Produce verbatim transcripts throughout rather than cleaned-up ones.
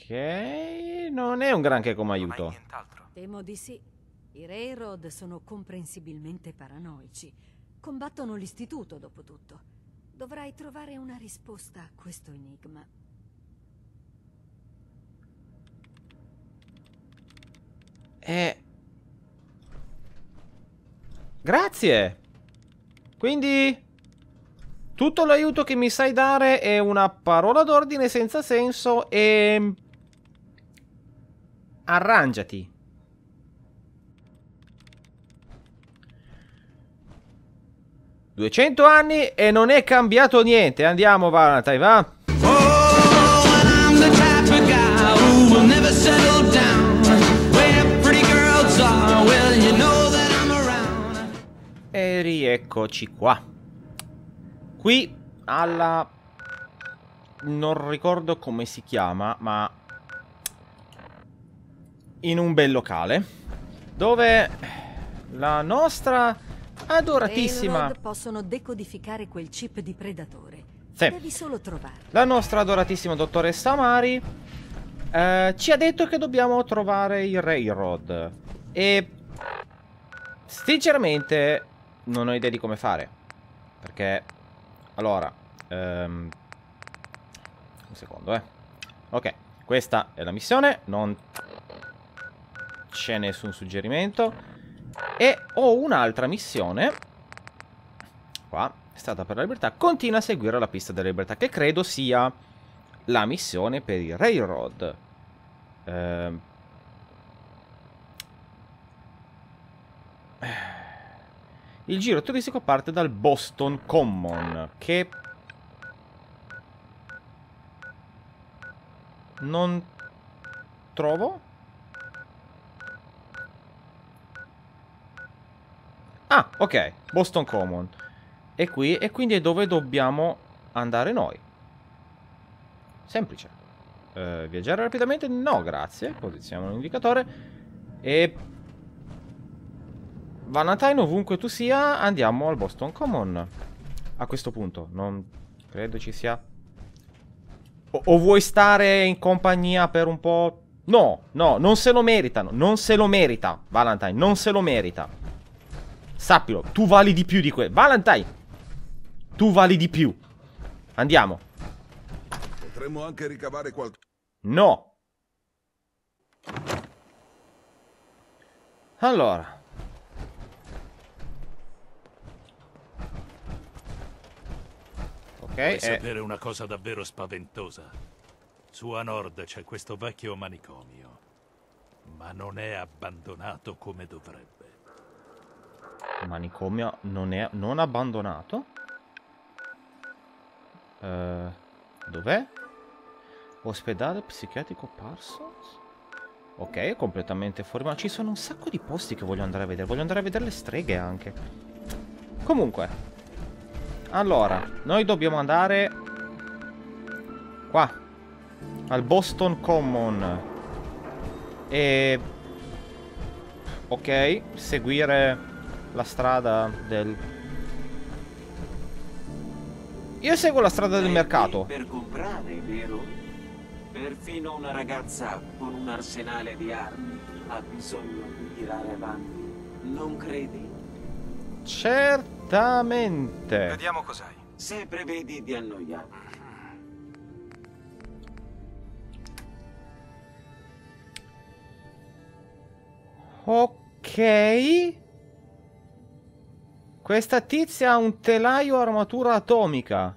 non è un granché come Non hai aiuto. nient'altro. Temo di sì. I Railroad sono comprensibilmente paranoici. Combattono l'istituto, dopo tutto. Dovrai trovare una risposta a questo enigma. Eh... Grazie! Quindi... tutto l'aiuto che mi sai dare è una parola d'ordine senza senso e... arrangiati. duecento anni e non è cambiato niente. Andiamo, Valentine, va? E rieccoci qua. Qui alla... non ricordo come si chiama, ma... in un bel locale dove la nostra adoratissima... Railroad possono decodificare quel chip di Predatore. Sì. Devi solo trovarlo. La nostra adoratissima dottoressa Mari eh, ci ha detto che dobbiamo trovare il Railroad. E... sinceramente non ho idea di come fare. Perché... allora... Um, un secondo, eh. Ok, questa è la missione. Non c'è nessun suggerimento. E ho un'altra missione. Qua, Strada per la Libertà. Continua a seguire la pista della libertà, che credo sia la missione per il Railroad. Ehm... Il giro turistico parte dal Boston Common, che... non trovo. Ah, ok, Boston Common. E qui, e quindi è dove dobbiamo andare noi. Semplice. Eh, viaggiare rapidamente? No, grazie. Posizioniamo un indicatore. E... Valentine, ovunque tu sia, andiamo al Boston Common. A questo punto, non credo ci sia... O, o vuoi stare in compagnia per un po'? No, no, non se lo meritano. Non se lo merita, Valentine, non se lo merita. Sappilo, tu vali di più di quello. Valentine, tu vali di più. Andiamo. Potremmo anche ricavare qualcosa. No. Allora. Ok. Vuoi eh. sapere una cosa davvero spaventosa? Su a nord c'è questo vecchio manicomio, ma non è abbandonato come dovrebbe. Manicomio non è non abbandonato. Uh, Dov'è? Ospedale psichiatrico Parsons. Ok, è completamente fuori. Ma ci sono un sacco di posti che voglio andare a vedere. Voglio andare a vedere le streghe anche. Comunque, allora, noi dobbiamo andare qua, al Boston Common. E... ok, seguire la strada del... io seguo la strada del mercato. Per comprare, vero? Perfino una ragazza con un arsenale di armi ha bisogno di tirare avanti. Non credi? Certamente. Vediamo cos'hai. Se prevedi di annoiarmi. Ok. Questa tizia ha un telaio armatura atomica.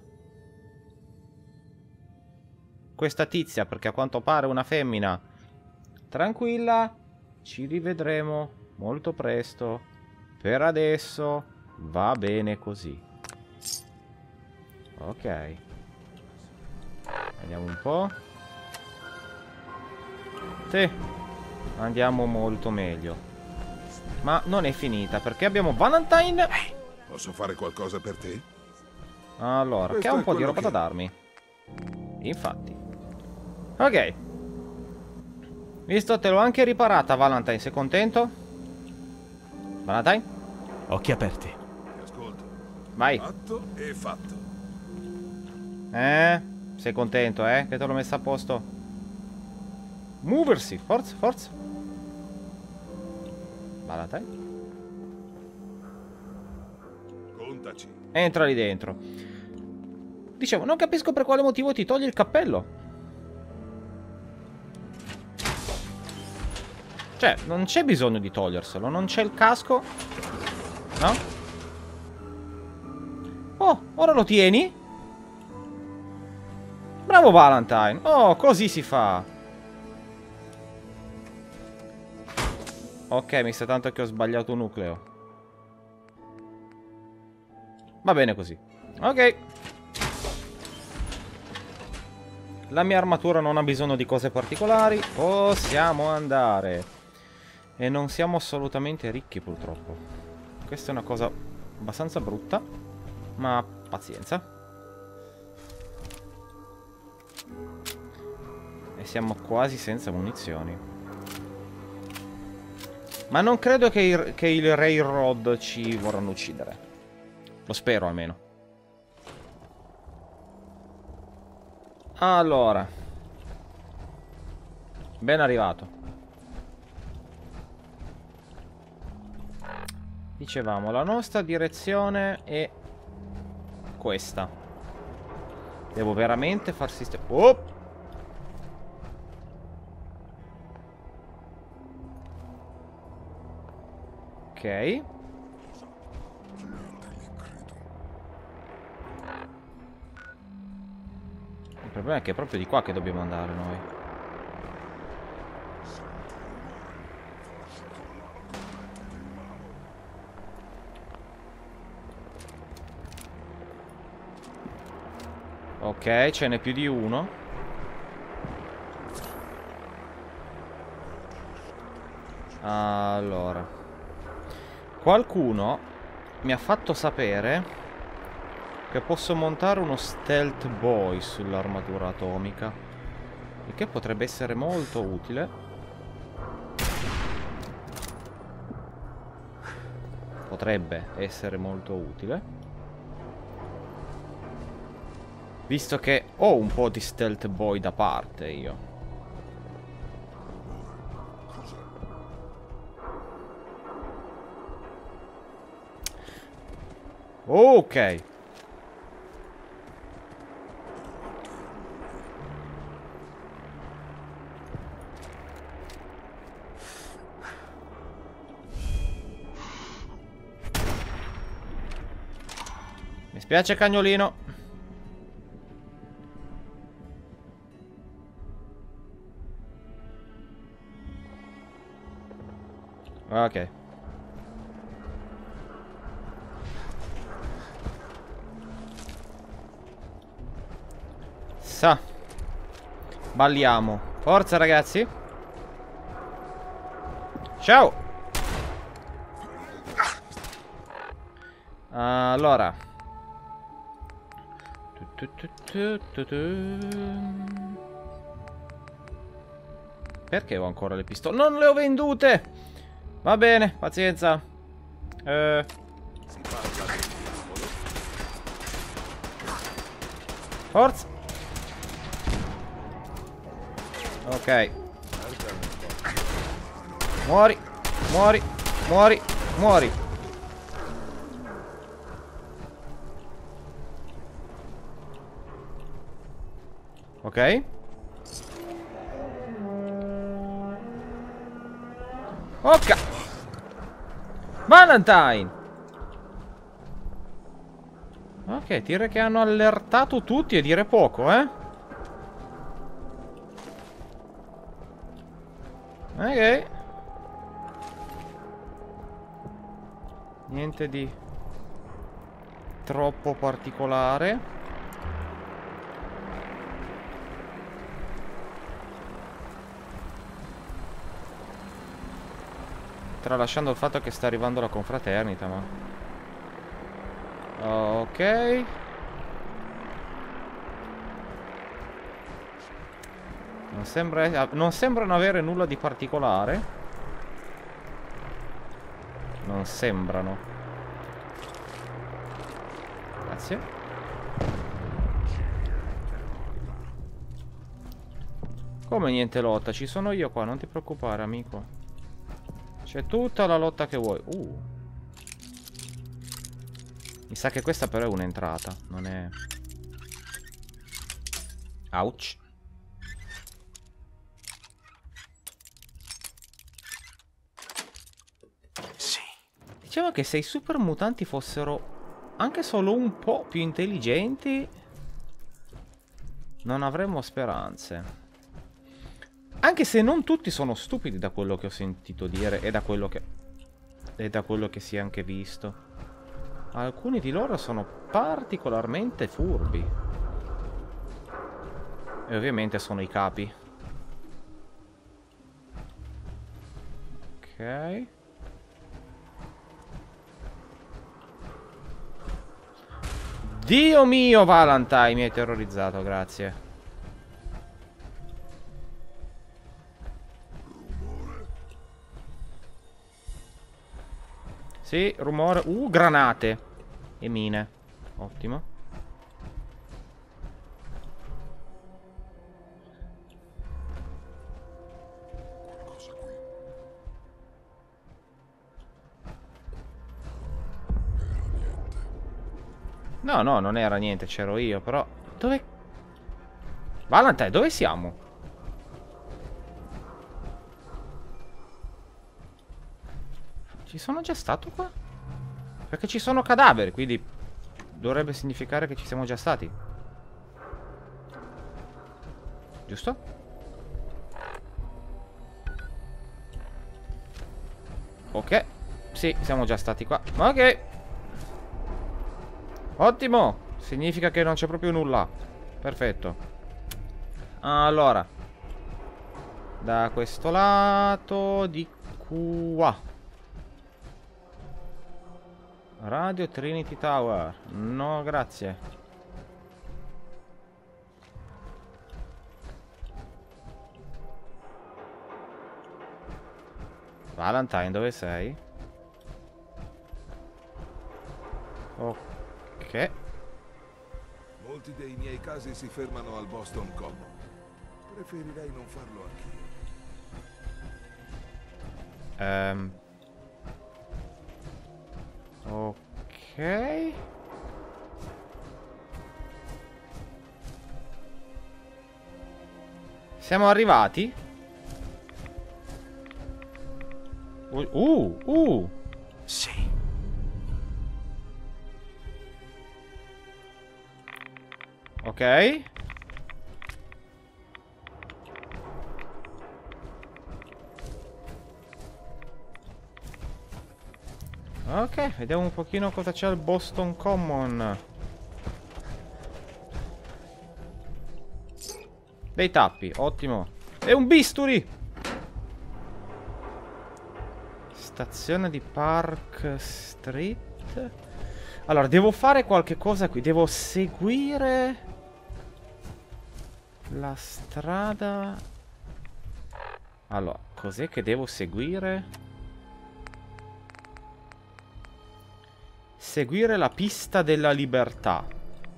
Questa tizia, perché a quanto pare è una femmina. Tranquilla, ci rivedremo molto presto. Per adesso va bene così. Ok. Vediamo un po'. Sì, andiamo molto meglio. Ma non è finita, perché abbiamo Valentine. Posso fare qualcosa per te? Allora, Questo che ha un è po' di quello roba che- da darmi. Infatti. Ok. Visto, te l'ho anche riparata, Valentine. Sei contento? Valentine? Occhi aperti. Ti ascolto. Vai. Fatto e fatto. Eh? Sei contento, eh? Che te l'ho messa a posto? Muoversi, forza, forza. Valentine. Contaci. Entra lì dentro. Dicevo, non capisco per quale motivo ti togli il cappello. Cioè, non c'è bisogno di toglierselo. Non c'è il casco. No? Oh, ora lo tieni? Bravo Valentine. Oh, così si fa. Ok, mi sa tanto che ho sbagliato un nucleo. Va bene così. Ok. La mia armatura non ha bisogno di cose particolari. Possiamo andare. E non siamo assolutamente ricchi purtroppo. Questa è una cosa abbastanza brutta. Ma pazienza. E siamo quasi senza munizioni. Ma non credo che il, che il Railroad ci vorranno uccidere. Lo spero almeno. Allora. Ben arrivato. Dicevamo, la nostra direzione è questa. Devo veramente far sistema. Oh! Ok. Il problema è che è proprio di qua che dobbiamo andare noi. Ok, ce n'è più di uno. Allora, qualcuno mi ha fatto sapere che posso montare uno Stealth Boy sull'armatura atomica, il che potrebbe essere molto utile. Potrebbe essere molto utile, visto che ho un po' di Stealth Boy da parte io. Ok. Mi spiace cagnolino. Ok. Sa. Balliamo. Forza ragazzi. Ciao. Allora. Perché ho ancora le pistole? Non le ho vendute. Va bene, pazienza. Eh. Forza. Ok. Muori, muori, muori, muori. Ok. Ok. Valentine. Ok, direi che hanno allertato tutti, e dire poco, eh. Ok. Niente di troppo particolare. Tralasciando il fatto che sta arrivando la confraternita, ma... Ok. Non sembra... non sembrano avere nulla di particolare. Non sembrano. Grazie. Come niente lotta? Ci sono io qua, non ti preoccupare, amico. C'è tutta la lotta che vuoi. Uh. Mi sa che questa però è un'entrata, non è... Ouch. Sì. Diciamo che se i super mutanti fossero anche solo un po' più intelligenti, non avremmo speranze. Anche se non tutti sono stupidi, da quello che ho sentito dire e da quello che e da quello che si è anche visto. Alcuni di loro sono particolarmente furbi. E ovviamente sono i capi. Ok. Dio mio, Valentine, mi hai terrorizzato, grazie. Sì, rumore. Uh, granate. E mine. Ottimo. Qualcosa qui. Era niente. No, no, non era niente, c'ero io, però... Dove... Valentine, dove siamo? Ci sono già stato qua? Perché ci sono cadaveri, quindi dovrebbe significare che ci siamo già stati. Giusto? Ok. Sì, siamo già stati qua. Ok. Ottimo. Significa che non c'è proprio nulla. Perfetto. Allora, da questo lato, di qua. Radio Trinity Tower. No, grazie. Valentine, dove sei? Ok. Molti dei miei casi si fermano al Boston Common. Preferirei non farlo anch'io. Ehm... Ok. Siamo arrivati? Uh, uh, uh. Sì. Ok. Ok, vediamo un pochino cosa c'è al Boston Common. Dei tappi, ottimo. E un bisturi. Stazione di Park Street. Allora, devo fare qualche cosa qui. Devo seguire la strada. Allora, cos'è che devo seguire? Seguire la pista della libertà.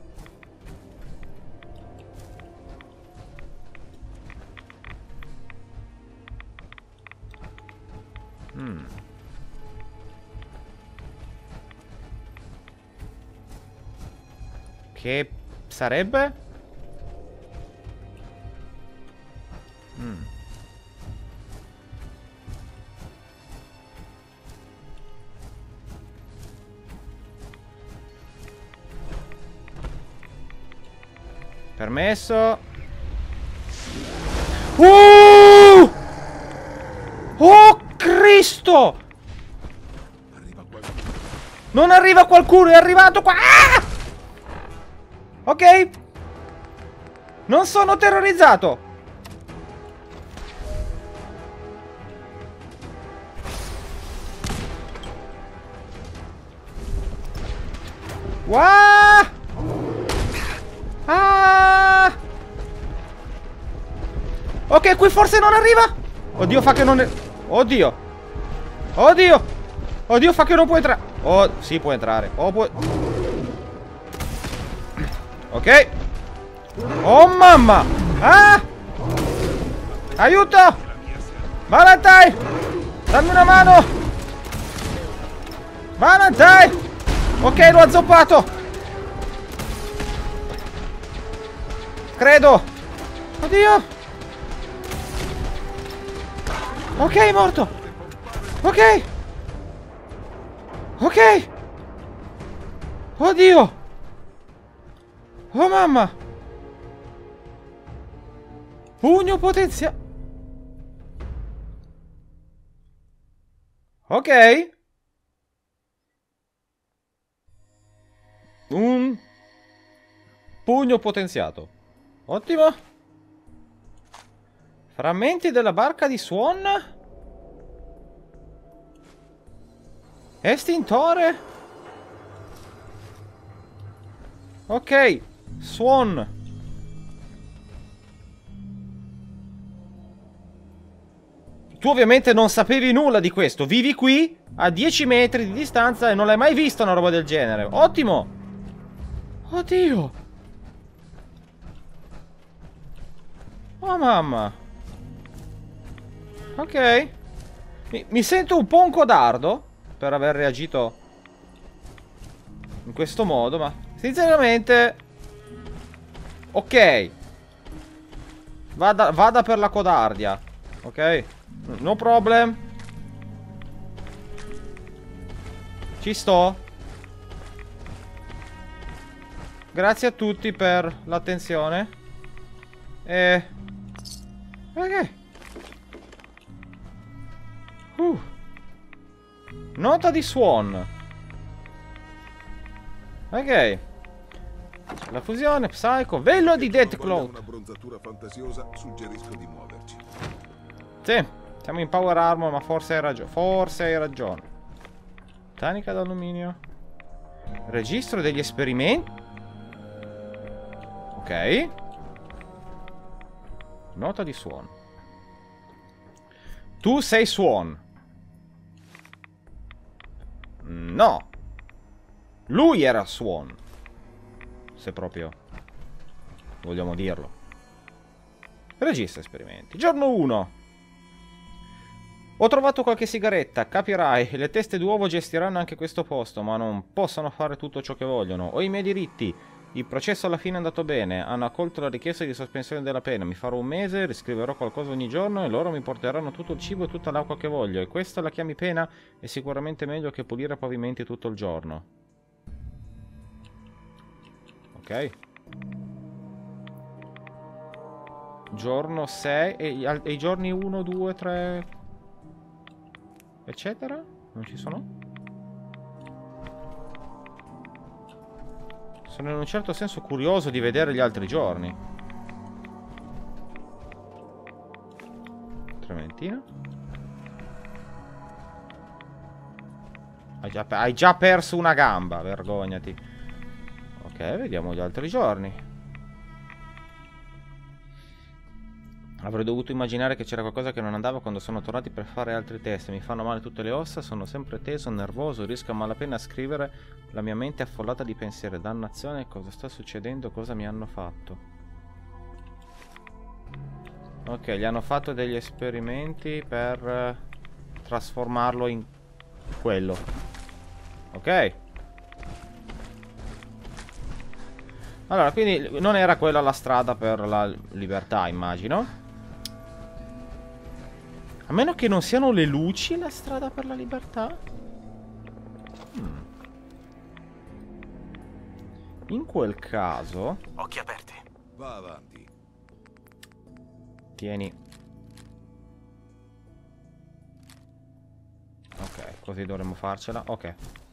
Mm. Che sarebbe? Mm. Permesso. Uh! Oh Cristo! Arriva qualcuno. Non arriva qualcuno, è arrivato qua. Ah! Ok. Non sono terrorizzato. Wow! Ah! Ok, qui forse non arriva. Oddio, fa che non è... Oddio. Oddio. Oddio, fa che non può entrare. Oh, sì, può entrare. Oh, può... Ok. Oh, mamma. Ah! Aiuto! Valentine! Dammi una mano! Valentine! Ok, l'ho azzoppato! Credo! Oddio! Ok, è morto! Ok! Ok! Oddio! Oh mamma! Pugno potenzia... Ok! Un pugno potenziato. Ottimo. Frammenti della barca di Swan. Estintore. Ok. Swan. Tu ovviamente non sapevi nulla di questo. Vivi qui a dieci metri di distanza e non l'hai mai vista una roba del genere. Ottimo. Oddio. Oh mamma. Ok. Mi, mi sento un po' un codardo per aver reagito in questo modo, ma sinceramente ok. Vada, vada per la codardia. Ok. No problem. Ci sto. Grazie a tutti per l'attenzione. E... ok. Uh. Nota di Swan. Ok. La fusione, Psycho, velo di Deathclaw. Una bronzatura fantasiosa, suggerisco di muoverci. Sì, siamo in Power Armor, ma forse hai ragione. Forse hai ragione. Tanica d'alluminio. Registro degli esperimenti. Ok. Nota di Swan. Tu sei Swan. No. Lui era Swan. Se proprio vogliamo dirlo. Registra esperimenti. Giorno uno. Ho trovato qualche sigaretta. Capirai, le teste d'uovo gestiranno anche questo posto, ma non possono fare tutto ciò che vogliono. Ho i miei diritti. Il processo alla fine è andato bene. Hanno accolto la richiesta di sospensione della pena. Mi farò un mese, riscriverò qualcosa ogni giorno e loro mi porteranno tutto il cibo e tutta l'acqua che voglio. E questa la chiami pena? È sicuramente meglio che pulire pavimenti tutto il giorno. Ok. Giorno sei e, e i giorni uno, due, tre eccetera? Non ci sono? Sono in un certo senso curioso di vedere gli altri giorni. Trementina. Hai già, hai già perso una gamba, vergognati. Ok, vediamo gli altri giorni. Avrei dovuto immaginare che c'era qualcosa che non andava quando sono tornati per fare altri test. Mi fanno male tutte le ossa, sono sempre teso, nervoso, riesco a malapena a scrivere. La mia mente è affollata di pensieri. Dannazione, cosa sta succedendo? Cosa mi hanno fatto? Ok, gli hanno fatto degli esperimenti per eh, trasformarlo in quello. Ok. Allora, quindi non era quella la strada per la libertà, immagino. A meno che non siano le luci la strada per la libertà. Hmm. In quel caso... Occhi aperti. Va avanti. Tieni. Ok, così dovremmo farcela. Ok.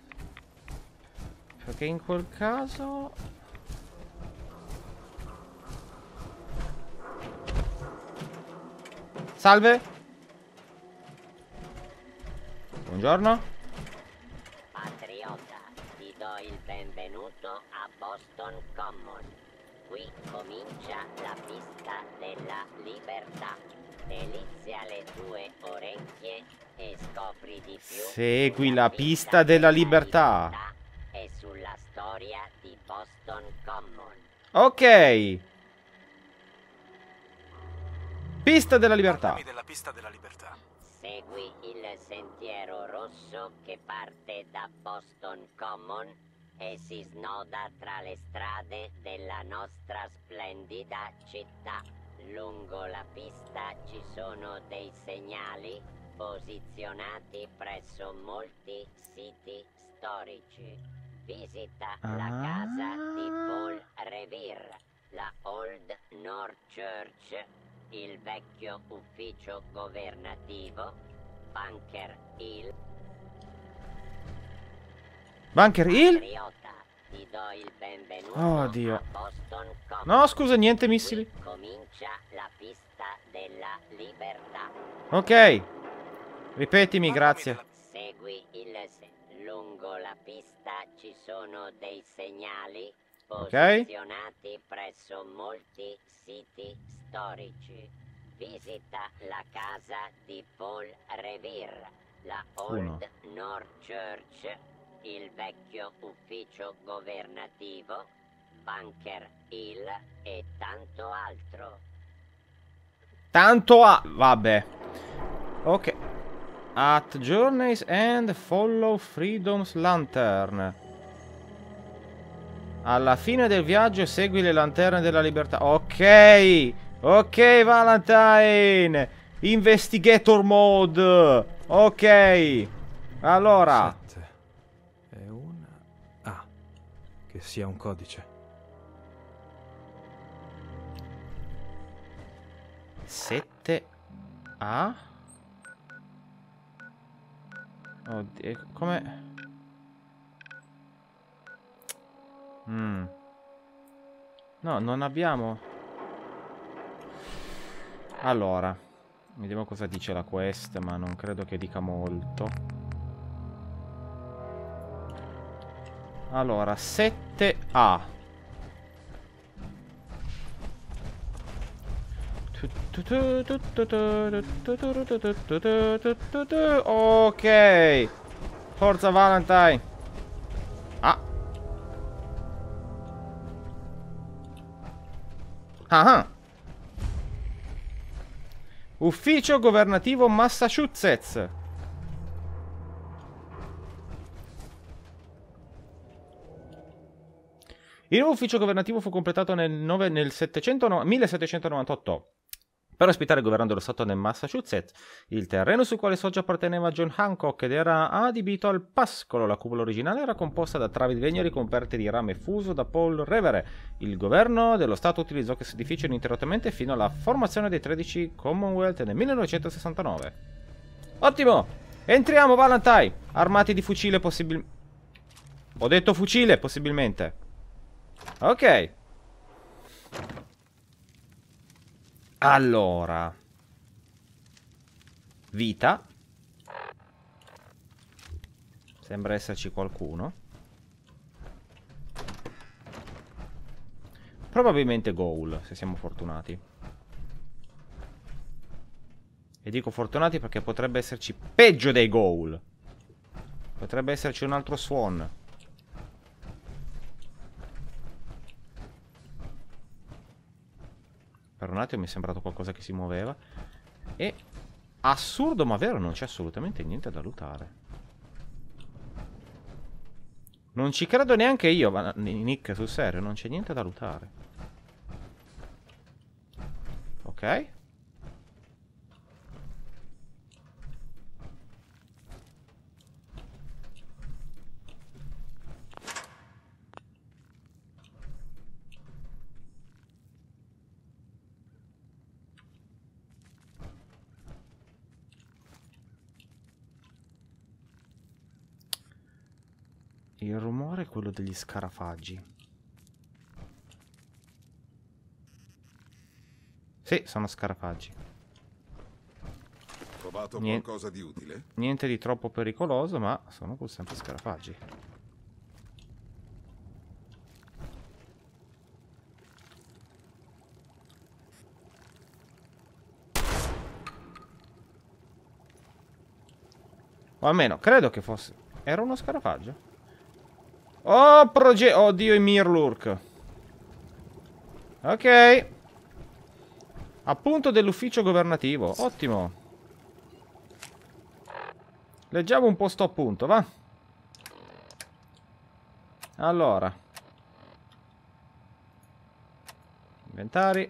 Perché in quel caso... Salve. Buongiorno. Patriota, ti do il benvenuto a Boston Common. Qui comincia la pista della libertà. Delizia le tue orecchie e scopri di più. Segui la pista della libertà. E sulla storia di Boston Common. Ok. Pista della libertà. Parlami della pista della libertà. Segui il sentiero rosso che parte da Boston Common e si snoda tra le strade della nostra splendida città. Lungo la pista ci sono dei segnali posizionati presso molti siti storici. Visita Ah. la casa di Paul Revere, la Old North Church, il vecchio ufficio governativo, Bunker Hill. Bunker Hill? Patriota, ti do il benvenuto Oh, Dio. a Boston Common. No, scusa, niente missili. Qui comincia la pista della libertà. Ok. Ripetimi, Parlami grazie. della- Segui il se- lungo la pista ci sono dei segnali Ok. posizionati presso molti siti storici. Visita la casa di Paul Revere, la Old Uno. North Church, il vecchio ufficio governativo, Bunker Hill e tanto altro. Tanto a... Vabbè. Ok. At Journey's End follow Freedom's Lantern. Alla fine del viaggio segui le lanterne della libertà. Ok. Ok, Valentine. Investigator mode. Ok. Allora. Sette. E una... Ah, che sia un codice. sette A. Oddio, come... Mm. No, non abbiamo... Allora, vediamo cosa dice la quest, ma non credo che dica molto. Allora, sette A. Ok. Forza Valentine. Ah. Ah. Ufficio governativo Massachusetts. Il nuovo ufficio governativo fu completato nel, nove, nel settecento, no, millesettecentonovantotto per ospitare il governo dello stato del Massachusetts. Il terreno sul quale sorge apparteneva a John Hancock ed era adibito al pascolo. La cupola originale era composta da travi di legno ricoperte di rame fuso da Paul Revere. Il governo dello stato utilizzò questo edificio ininterrottamente fino alla formazione dei tredici Commonwealth nel millenovecentosessantanove. Ottimo! Entriamo, Valentine! Armati di fucile possibilmente... Ho detto fucile, possibilmente. Ok. Allora. Vita. Sembra esserci qualcuno. Probabilmente Ghoul, se siamo fortunati. E dico fortunati perché potrebbe esserci peggio dei Ghoul. Potrebbe esserci un altro Swan. Per un attimo mi è sembrato qualcosa che si muoveva. E assurdo ma vero, non c'è assolutamente niente da lootare. Non ci credo neanche io, ma Nick, sul serio, non c'è niente da lootare. Ok. Il rumore è quello degli scarafaggi. Sì, sono scarafaggi. Trovato Nien- qualcosa di utile? Niente di troppo pericoloso, ma sono pur sempre scarafaggi. O almeno, credo che fosse... Era uno scarafaggio? Oh, proge... Oddio, i Mirlurk. Ok. Appunto dell'ufficio governativo. Ottimo. Leggiamo un po' sto appunto, va? Allora. Inventari.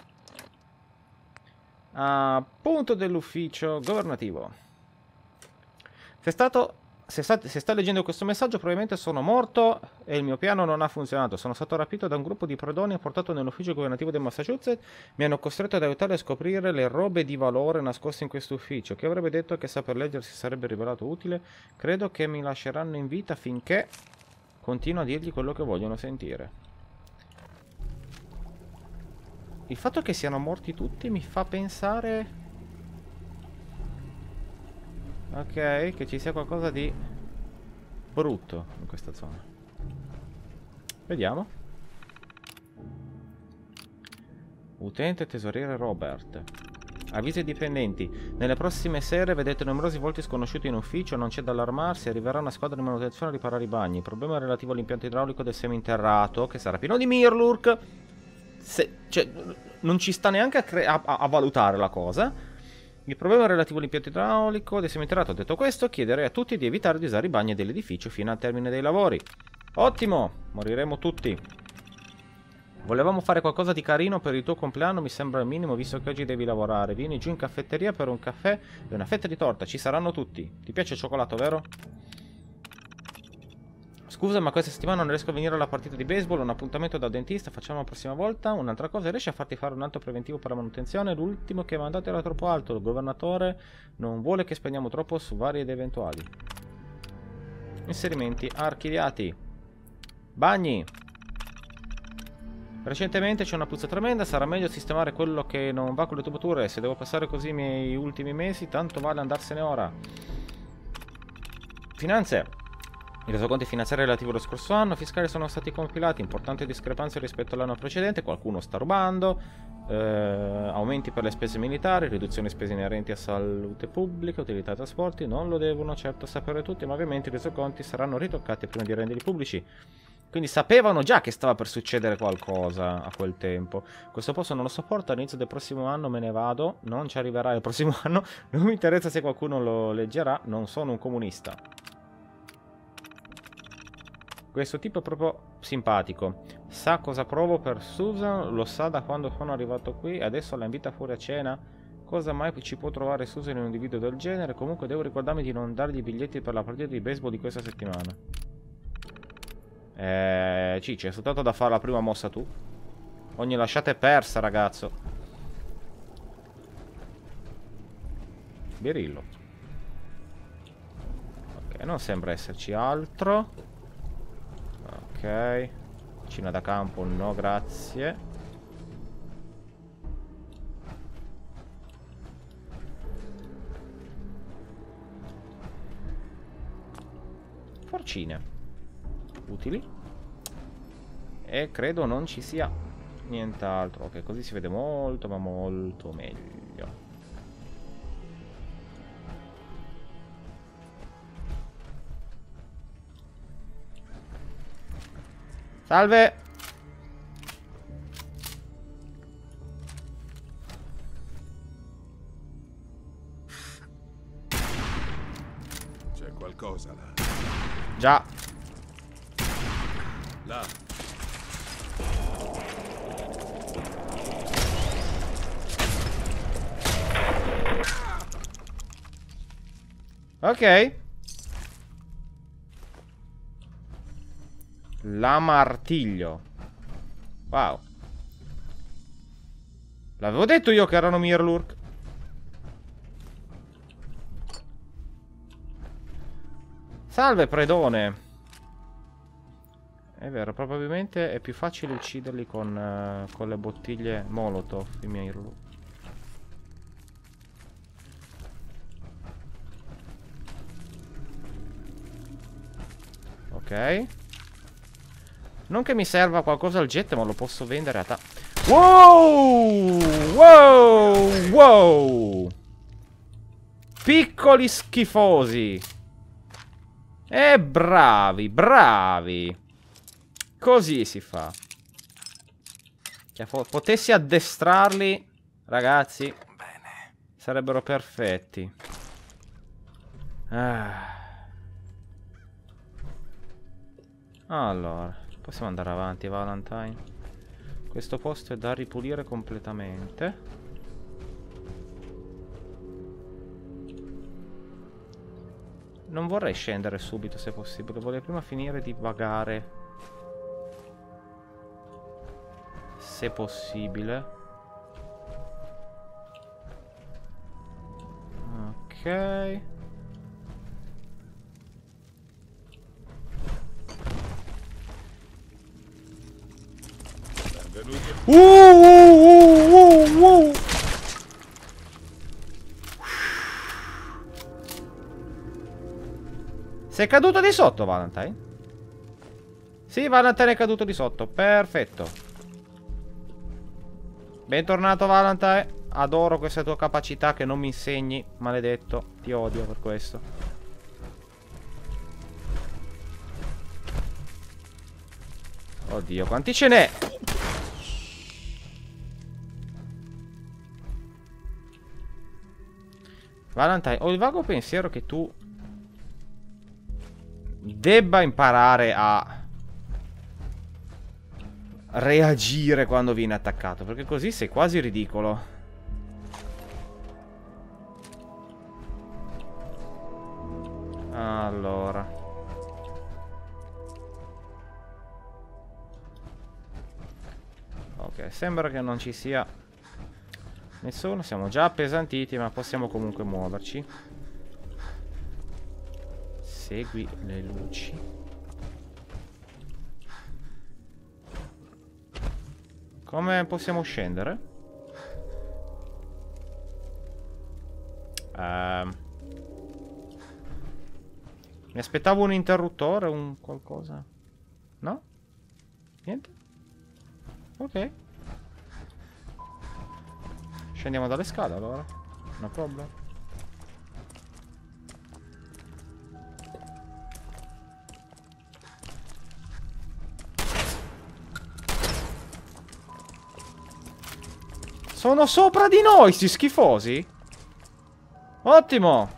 Appunto dell'ufficio governativo. Se è stato... Se sta, se sta leggendo questo messaggio, probabilmente sono morto e il mio piano non ha funzionato. Sono stato rapito da un gruppo di predoni e portato nell'ufficio governativo del Massachusetts. Mi hanno costretto ad aiutare a scoprire le robe di valore nascoste in questo ufficio. Chi avrebbe detto che saper leggere si sarebbe rivelato utile? Credo che mi lasceranno in vita finché continuo a dirgli quello che vogliono sentire. Il fatto che siano morti tutti mi fa pensare... Ok, che ci sia qualcosa di brutto in questa zona. Vediamo. Utente tesoriere Robert. Avvisi ai dipendenti. Nelle prossime sere vedete numerosi volti sconosciuti in ufficio. Non c'è da allarmarsi. Arriverà una squadra di manutenzione a riparare i bagni. Il problema è relativo all'impianto idraulico del seminterrato, che sarà pieno di Mirlurk. Se, cioè, non ci sta neanche a, a, a valutare la cosa. Il problema è relativo all'impianto idraulico del seminterrato. Detto questo, chiederei a tutti di evitare di usare i bagni dell'edificio fino al termine dei lavori. Ottimo! Moriremo tutti. Volevamo fare qualcosa di carino per il tuo compleanno, mi sembra il minimo visto che oggi devi lavorare. Vieni giù in caffetteria per un caffè e una fetta di torta. Ci saranno tutti. Ti piace il cioccolato, vero? Scusa, ma questa settimana non riesco a venire alla partita di baseball, ho un appuntamento dal dentista, facciamo la prossima volta. Un'altra cosa, riesci a farti fare un altro preventivo per la manutenzione? L'ultimo che mandato era troppo alto, il governatore non vuole che spendiamo troppo su vari ed eventuali. Inserimenti archiviati. Bagni. Recentemente c'è una puzza tremenda, sarà meglio sistemare quello che non va con le tubature. Se devo passare così i miei ultimi mesi, tanto vale andarsene ora. Finanze. I resoconti finanziari relativi allo scorso anno fiscali sono stati compilati, importanti discrepanze rispetto all'anno precedente, qualcuno sta rubando, eh, aumenti per le spese militari, riduzioni spese inerenti a salute pubblica, utilità e trasporti, non lo devono certo sapere tutti, ma ovviamente i resoconti saranno ritoccati prima di renderli pubblici. Quindi sapevano già che stava per succedere qualcosa a quel tempo. Questo posto non lo sopporto, all'inizio del prossimo anno me ne vado, non ci arriverà il prossimo anno, non mi interessa se qualcuno lo leggerà, non sono un comunista. Questo tipo è proprio simpatico. Sa cosa provo per Susan, lo sa da quando sono arrivato qui, adesso la invita fuori a cena. Cosa mai ci può trovare Susan in un individuo del genere? Comunque devo ricordarmi di non dargli i biglietti per la partita di baseball di questa settimana. Eh, Cicci, è soltanto da fare la prima mossa tu. Ogni lasciata è persa, ragazzo. Birillo. Ok, non sembra esserci altro. Ok, cucina da campo no grazie. Forcine utili. E credo non ci sia nient'altro. Ok, così si vede molto ma molto meglio. Salve! C'è qualcosa là. Già. Là. Ok. Lama artiglio. Wow. L'avevo detto io che erano Mirlurk. Salve predone. È vero, probabilmente è più facile ucciderli con, uh, con le bottiglie Molotov, i Mirlurk. Ok. Non che mi serva qualcosa al jet, ma lo posso vendere a ta... Wow! Wow! Wow! Piccoli schifosi! E bravi, bravi! Così si fa. Che potessi addestrarli Ragazzi, Bene. sarebbero perfetti. Ah. Allora, possiamo andare avanti, Valentine. Questo posto è da ripulire completamente. Non vorrei scendere subito se possibile, vorrei prima finire di vagare. Se possibile. Ok. Uh, uh, uh, uh, uh. Sei caduto di sotto, Valentine? Sì, Valentine è caduto di sotto. Perfetto. Bentornato, Valentine. Adoro queste tue capacità che non mi insegni. Maledetto. Ti odio per questo. Oddio, quanti ce n'è? Valentine, ho il vago pensiero che tu debba imparare a reagire quando viene attaccato, perché così sei quasi ridicolo. Allora, ok, sembra che non ci sia nessuno. Siamo già appesantiti, ma possiamo comunque muoverci. Segui le luci. Come possiamo scendere? Uh, mi aspettavo un interruttore, un qualcosa. No? Niente? Ok. Scendiamo dalle scale allora. No problem. Sono sopra di noi, sti schifosi. Ottimo.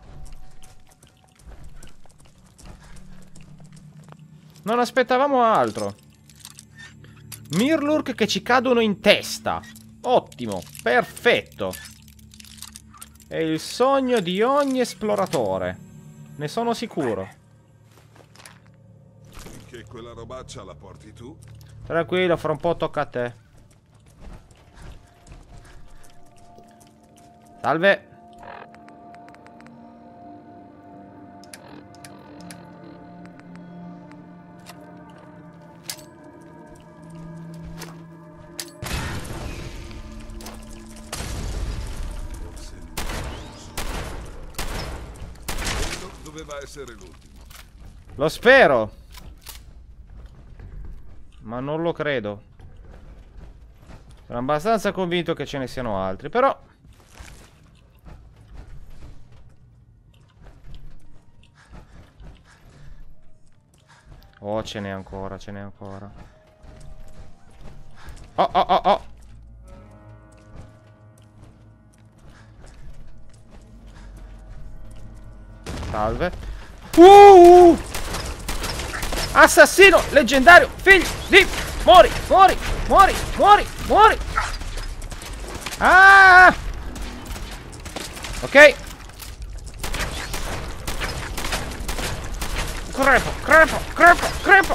Non aspettavamo altro. Mirlurk che ci cadono in testa. Ottimo, perfetto. È il sogno di ogni esploratore. Ne sono sicuro. Che quella robaccia la porti tu? Tranquillo, fra un po' tocca a te. Salve. Doveva essere l'ultimo. Lo spero. Ma non lo credo. Sono abbastanza convinto che ce ne siano altri, però... Oh, ce n'è ancora, ce n'è ancora. Oh, oh, oh, oh. Salve. Uh! Assassino leggendario, figlio di... Muori, muori, muori, muori, muori. Ah! Ok. Crepo, crepo, crepo, crepo.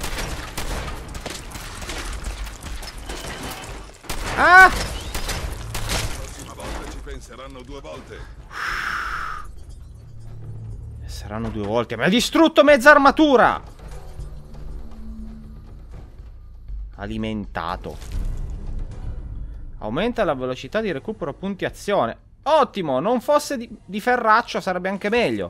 Ah! La prossima volta ci penseranno due volte. Saranno due volte. Mi ha distrutto mezza armatura. Alimentato. Aumenta la velocità di recupero punti azione. Ottimo. Non fosse di, di ferraccio sarebbe anche meglio.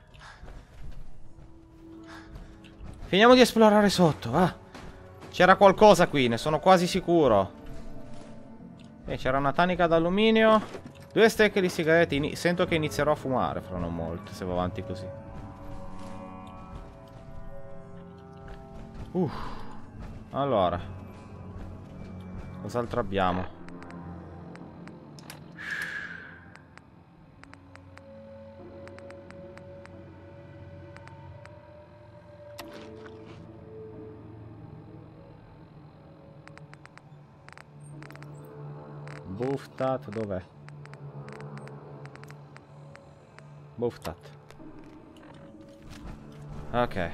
Finiamo di esplorare sotto, ah. C'era qualcosa qui, ne sono quasi sicuro. E c'era una tanica d'alluminio. Due stecche di sigarette. Ini- sento che inizierò a fumare fra non molto, se va avanti così. Uff. Allora. Cos'altro abbiamo? Buftat, dov'è? Buftat. Ok.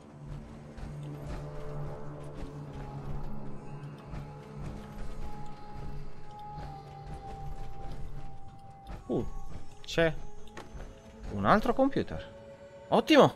Uh, c'è un altro computer. Ottimo!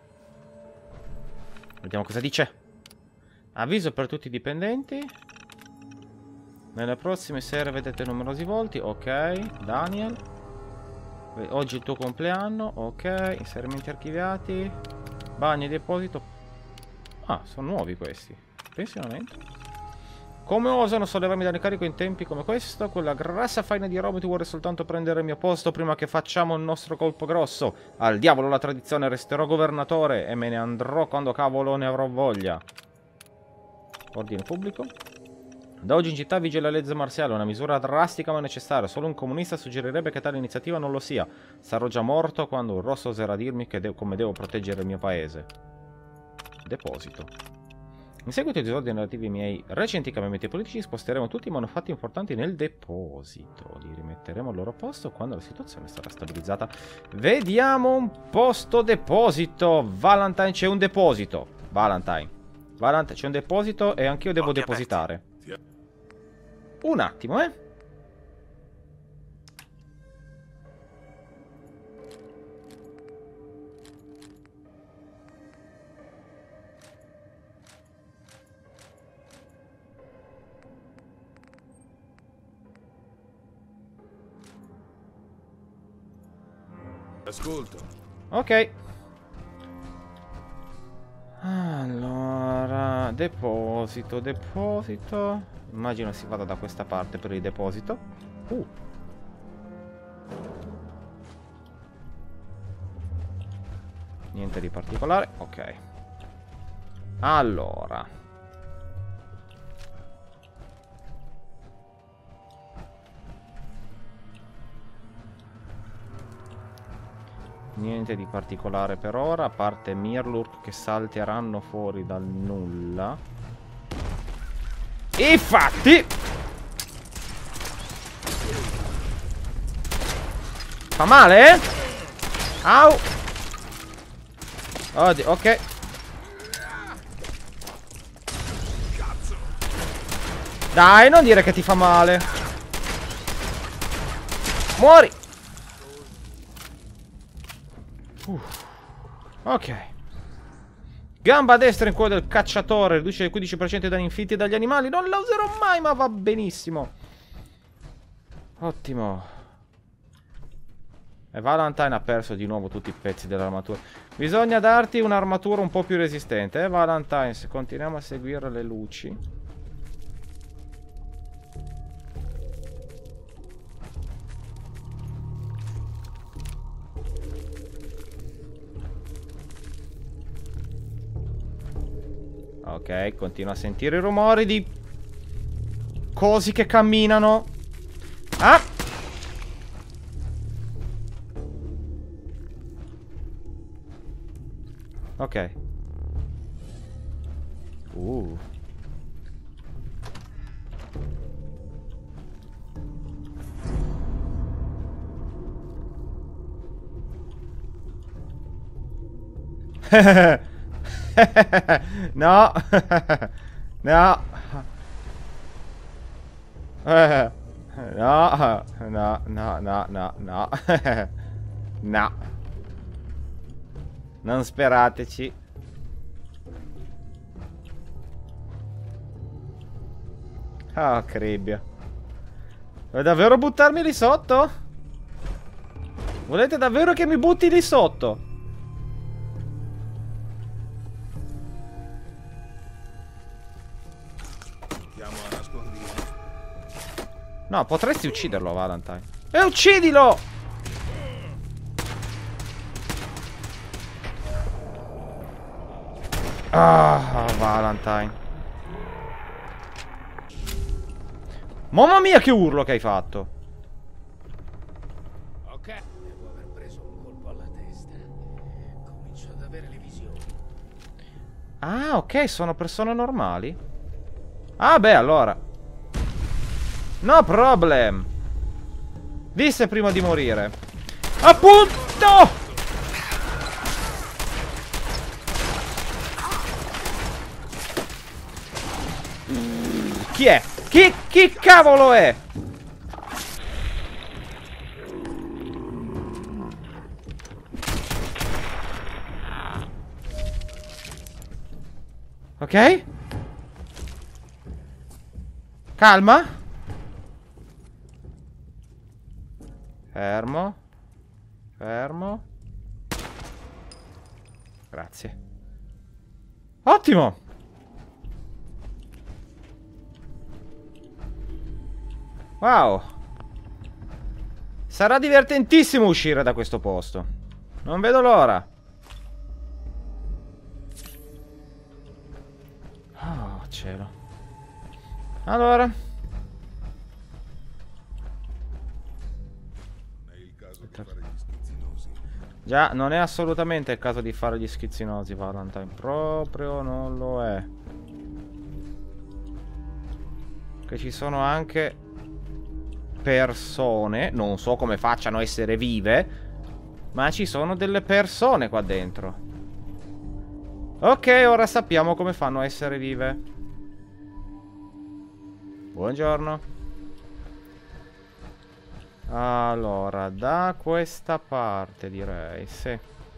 Vediamo cosa dice. Avviso per tutti i dipendenti. Nelle prossime sere vedete numerosi volti. Ok, Daniel. Oggi è il tuo compleanno. Ok, inserimenti archiviati. Bagno e deposito. Ah, sono nuovi questi. Pensionamento. Come osano sollevarmi dall'incarico in tempi come questo? Quella grassa faina di robot vuole soltanto prendere il mio posto prima che facciamo il nostro colpo grosso. Al diavolo la tradizione, resterò governatore e me ne andrò quando cavolo ne avrò voglia. Ordine pubblico. Da oggi in città vige la legge marziale, una misura drastica ma necessaria. Solo un comunista suggerirebbe che tale iniziativa non lo sia. Sarò già morto quando un rosso oserà dirmi che de- come devo proteggere il mio paese. Deposito. In seguito ai disordini relativi ai miei recenti cambiamenti politici, sposteremo tutti i manufatti importanti nel deposito. Li rimetteremo al loro posto quando la situazione sarà stabilizzata. Vediamo un posto deposito. Valentine, c'è un deposito. Valentine. Valentine, c'è un deposito e anch'io devo depositare. Un attimo, eh. Ascolto. Ok. Allora, deposito, deposito. Immagino si vada da questa parte per il deposito. Uh. Niente di particolare. Ok. Allora. Niente di particolare per ora, a parte Mirlurk che salteranno fuori dal nulla. Infatti! Fa male, eh? Au! Oddio, ok. Dai, non dire che ti fa male. Muori! Uh. Ok. Gamba a destra in quello del cacciatore. Riduce il quindici per cento i danni inflitti dagli animali. Non la userò mai, ma va benissimo. Ottimo. E Valentine ha perso di nuovo tutti i pezzi dell'armatura. Bisogna darti un'armatura un po' più resistente, eh Valentine. Se continuiamo a seguire le luci. Ok, continua a sentire i rumori di cosi che camminano. Ah! Ok. Uh. No. No. No. No, no, no, no, no. No. Non sperateci. Ah, oh, cribbia. Vuoi davvero buttarmi lì sotto? Volete davvero che mi butti lì sotto? No, potresti ucciderlo, Valentine. E uccidilo! Ah, Valentine. Mamma mia, che urlo che hai fatto! Ok, devo aver preso un colpo alla testa. Comincio ad avere le visioni. Ah, ok, sono persone normali. Ah, beh, allora. No problem. Disse prima di morire. Appunto! Chi è? Chi, chi cavolo è? Ok? Calma. Fermo. Fermo. Grazie. Ottimo. Wow. Sarà divertentissimo uscire da questo posto. Non vedo l'ora. Oh, cielo. Allora. Non è il caso di fare gli schizzinosi. Già, non è assolutamente il caso di fare gli schizzinosi, Valentine. Proprio non lo è. Che ci sono anche persone, non so come facciano a essere vive, ma ci sono delle persone qua dentro. Ok, ora sappiamo come fanno a essere vive. Buongiorno. Allora, da questa parte direi, sì.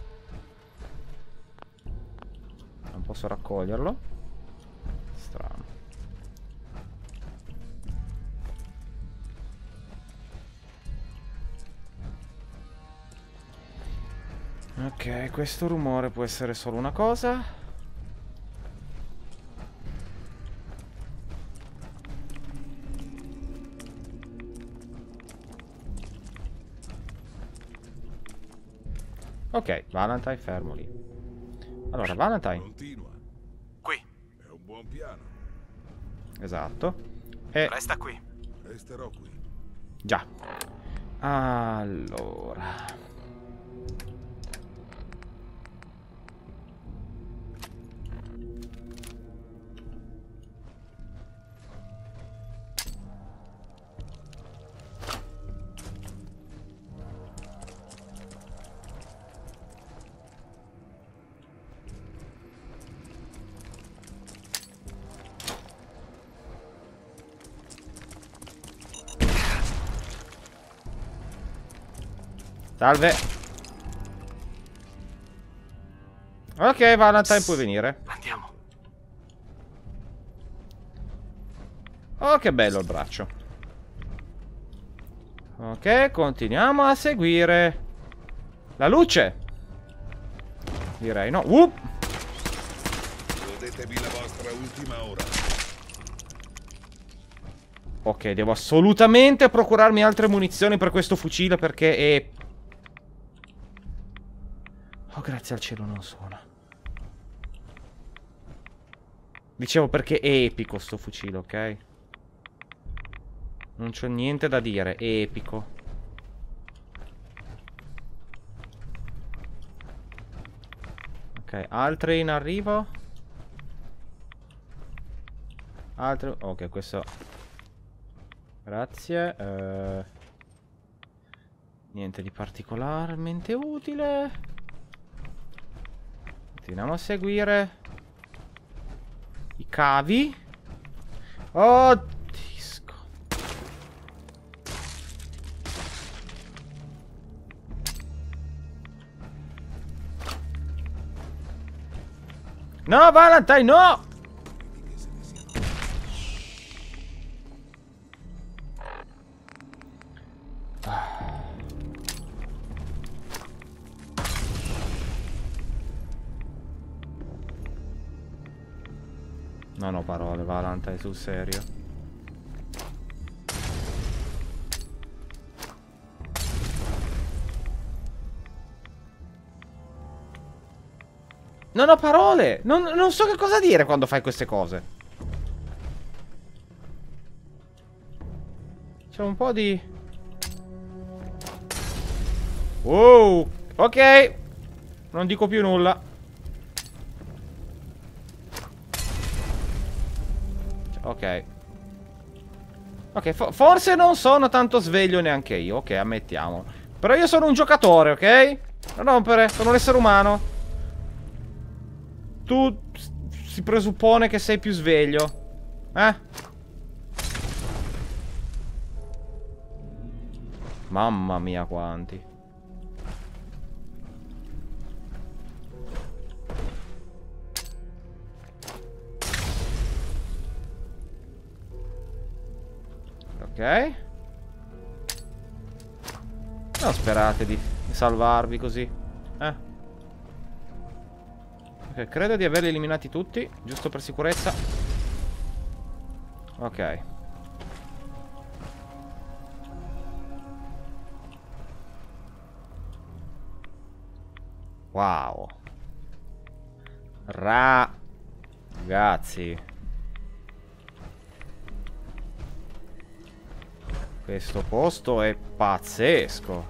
Non posso raccoglierlo. Strano. Ok, questo rumore può essere solo una cosa. Ok, Valentine fermo lì. Allora, Valentine. Continua. Qui. È un buon piano. Esatto. E Resta qui. Resterò qui. già. Allora. Salve. Ok, Valentine, puoi venire. Andiamo. Oh, che bello il braccio. Ok, continuiamo a seguire la luce. Direi no. Uh! Godetevi la vostra ultima ora. Ok, devo assolutamente procurarmi altre munizioni per questo fucile perché è... Oh, grazie al cielo non suona. Dicevo perché è epico sto fucile, ok? Non c'ho niente da dire, è epico. Ok, altre in arrivo. Altre... Ok, questo... Grazie. Uh... Niente di particolarmente utile. Continuiamo a seguire i cavi. Oh, disco. No, Valentine, no! Non ho parole, Valentine, sul serio. Non ho parole! Non, non so che cosa dire quando fai queste cose. C'è un po' di... Wow! Ok! Non dico più nulla. Ok. Ok, fo forse non sono tanto sveglio neanche io. Ok, ammettiamo. Però io sono un giocatore, ok? Non rompere, sono un essere umano. Tu si presuppone che sei più sveglio. Eh? Mamma mia quanti. Ok. Non sperate di, di salvarvi così. Eh. Ok, credo di averli eliminati tutti, giusto per sicurezza. Ok. Wow. Ragazzi. Questo posto è pazzesco.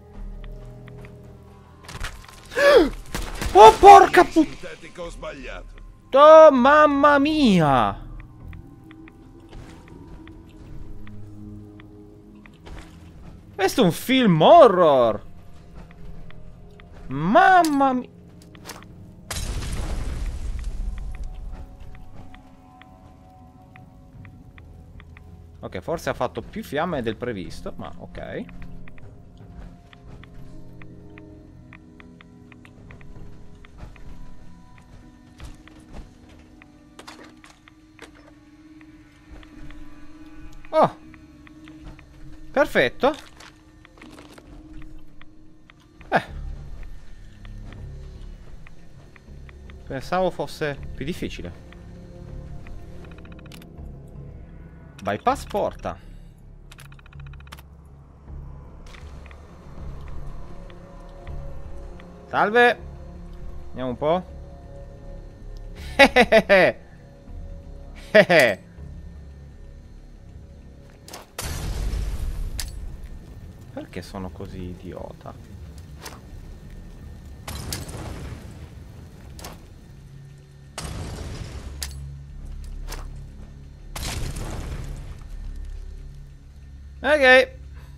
Oh porca puttana. Sintetico sbagliato. Oh mamma mia. Questo è un film horror. Mamma mia. Ok, forse ha fatto più fiamme del previsto, ma ok. Oh! Perfetto. Eh. Pensavo fosse più difficile. Bypass porta. Salve. Andiamo un po'. Perché sono così idiota? Ok.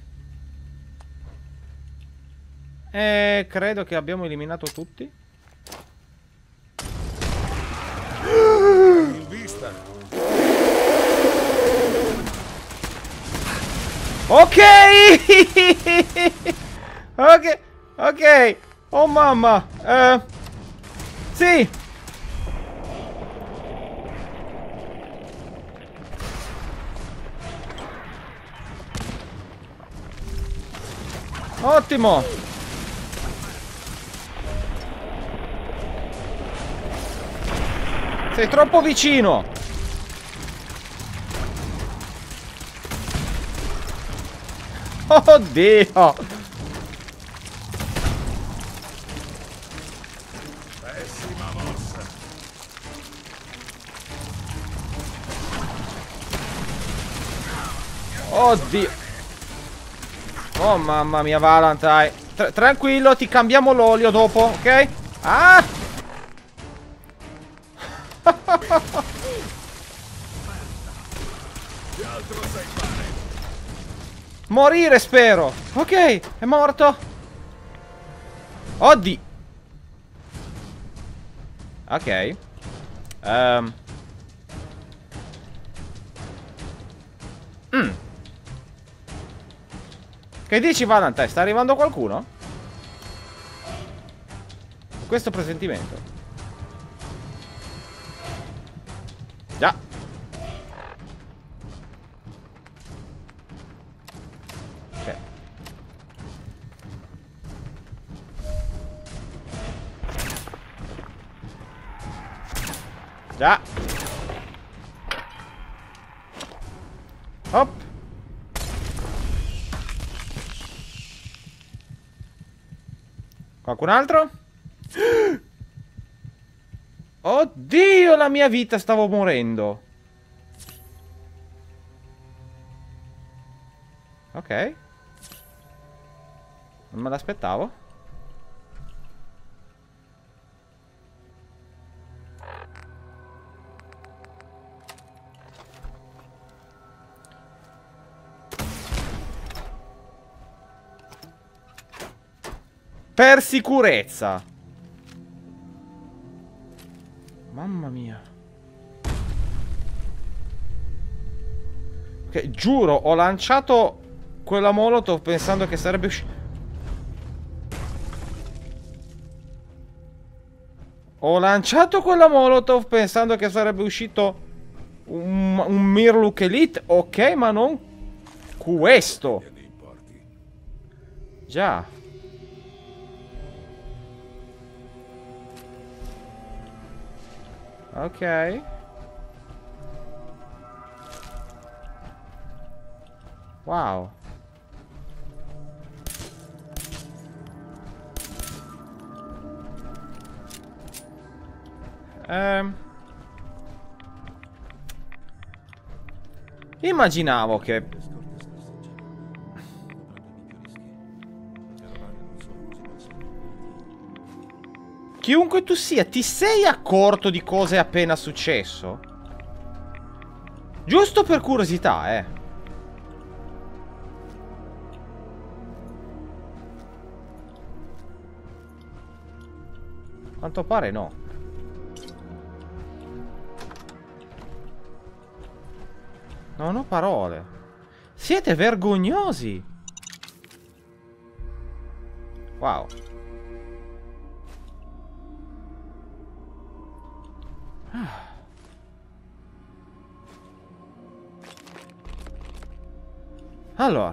E credo che abbiamo eliminato tutti. In vista. Ok. Ok. Ok. Oh mamma. Eh. Sì. Ottimo. Sei troppo vicino. Oddio. Pessima mossa. Oddio. Oh mamma mia, Valentine. Tr tranquillo, ti cambiamo l'olio dopo, ok? Ah! Che altro sai fare? Morire, spero. Ok, è morto. Oddio. Ok. Um. Mm. Che dici, Valentine? Sta arrivando qualcuno? Questo presentimento. Già. Ok. Già. Hop. Qualcun altro? Oddio, la mia vita, stavo morendo. Ok. Non me l'aspettavo. Per sicurezza. Mamma mia. Ok, giuro, ho lanciato quella molotov pensando che sarebbe uscito. Ho lanciato quella molotov pensando che sarebbe uscito un, un Mirlook Elite. Ok, ma non questo. Già. Ok. Wow. Ehm. Immaginavo che... Chiunque tu sia, ti sei accorto di cosa è appena successo? Giusto per curiosità, eh. Quanto pare no. Non ho parole. Siete vergognosi. Wow. Ah. Allora.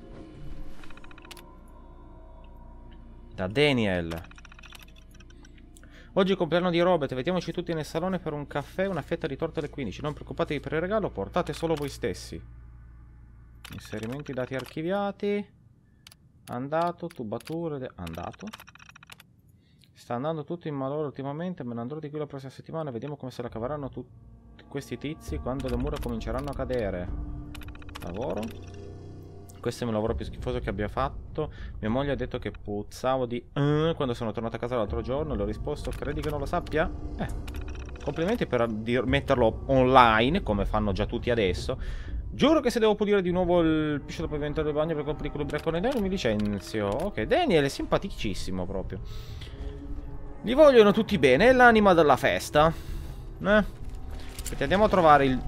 Da Daniel. Oggi è il compleanno di Robert, vediamoci tutti nel salone per un caffè e una fetta di torta alle quindici. Non preoccupatevi per il regalo, portate solo voi stessi. Inserimenti dati archiviati. Andato, tubature... Andato. Sta andando tutto in malore ultimamente, me ne andrò di qui la prossima settimana. Vediamo come se la caveranno tutti questi tizi quando le mura cominceranno a cadere. Lavoro. Questo è il lavoro più schifoso che abbia fatto. Mia moglie ha detto che puzzavo di uh, quando sono tornato a casa l'altro giorno. Le ho risposto, credi che non lo sappia? Eh, complimenti per metterlo online, come fanno già tutti adesso. Giuro che se devo pulire di nuovo il piscio dopo diventare del bagno per colpo di quello con i Daniel mi licenzio. Ok, Daniel è simpaticissimo proprio. Li vogliono tutti bene, è l'anima della festa. Eh? Aspetta, andiamo a trovare il...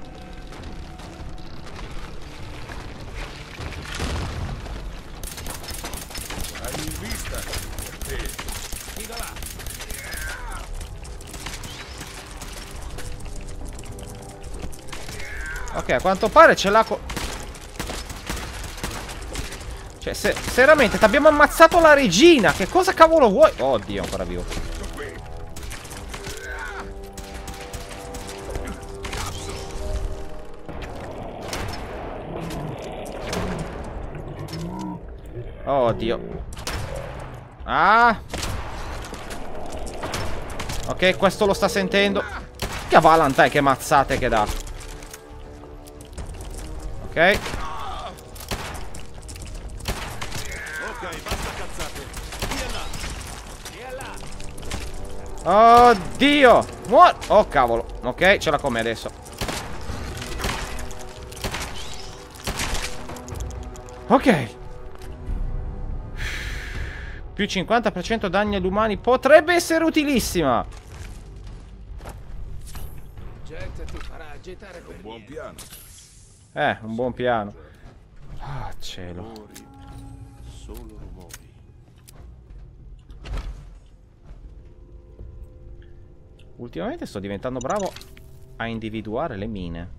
Ok, a quanto pare ce l'ha... Cioè, se, se veramente ti abbiamo ammazzato la regina, che cosa cavolo vuoi? Oddio, ancora vivo. Oddio. Ah. Ok, questo lo sta sentendo. Che Valentine, che mazzate che dà. Ok. Ok, basta cazzate. Via là. Via là. Oddio. Muor. Oh cavolo. Ok, ce l'ha con me adesso. Ok. Più cinquanta per cento danni agli umani. Potrebbe essere utilissima. Jet ti farà agitare per Un buon piano. Eh, un buon piano. Ah, cielo. rumori. Solo rumori. Ultimamente sto diventando bravo a individuare le mine.